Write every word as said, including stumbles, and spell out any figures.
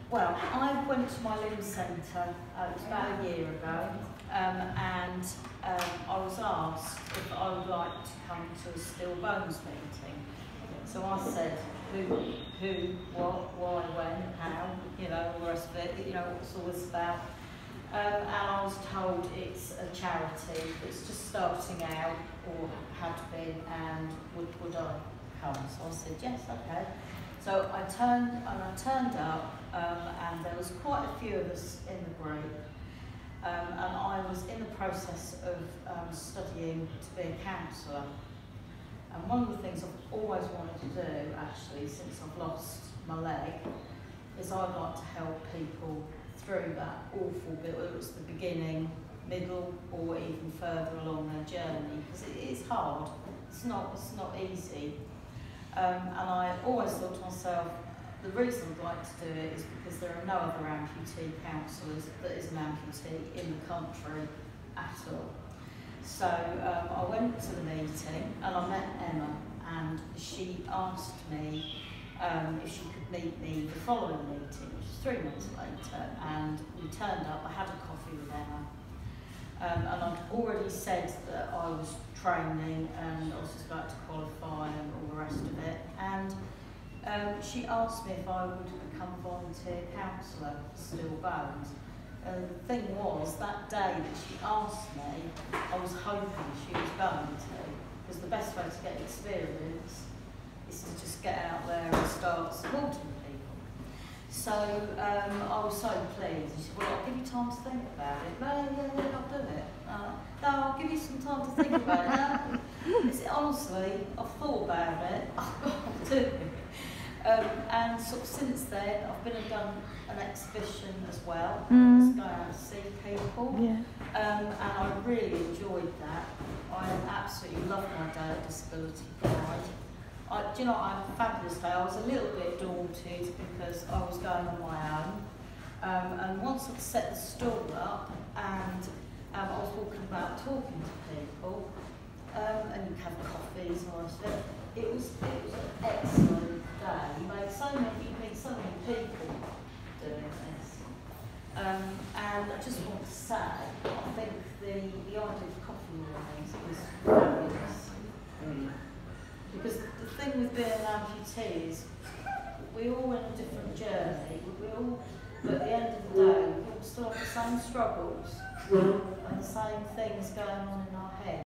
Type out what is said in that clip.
Well, I went to my limb centre, uh, it was about a year ago, um, and um, I was asked if I would like to come to a Still Bones meeting. So I said who, who, what, why, when, how, you know, all the rest of it, you know, what it's all this about. Um, and I was told it's a charity that's just starting out, or had been, and would, would I come? So I said, yes, okay. So I turned, and I turned up, um, and there was quite a few of us in the group, um, and I was in the process of um, studying to be a counsellor. And one of the things I've always wanted to do, actually, since I've lost my leg, is I'd like to help people through that awful bit, whether it's the beginning, middle, or even further along their journey, because it is hard. It's not, it's not easy. Um, and I always thought to myself, the reason I'd like to do it is because there are no other amputee counsellors that is an amputee in the country at all. So um, I went to the meeting and I met Emma, and she asked me um, if she could meet me the following meeting, which is three months later, and we turned up. I had a coffee with Emma. Um, and I'd already said that I was training and I was just about to qualify and all the rest of it. And um, she asked me if I would become a volunteer counsellor for Still Bones. And the thing was, that day that she asked me, I was hoping she was going to, because the best way to get experience is to just get out there and start supporting people. So um, I was so pleased. She said, well, I'll give you time to think about it. No, yeah, yeah, I'll do it. Uh, no, I'll give you some time to think about it. No, it's, honestly, I've thought about it. I'll do it. Um, and sort of since then, I've been and done an exhibition as well. Mm. Just going out to see people. Yeah. Um, and I really enjoyed that. I absolutely love my day at Disability Pride. I, do you know, I had a fabulous day. I was a little bit daunted because I was going on my own. Um, and once I'd set the stall up and um, I was walking about talking to people, um, and you have coffees and all that, it was, it was an excellent day. You made so many, you meet so many people doing this. Um, and I just want to say, I think the, the idea of coffee mornings was fabulous. Mm. Because the thing with being an amputee is we all in a different journey, we all, but at the end of the day, we all still have the same struggles and the same things going on in our head.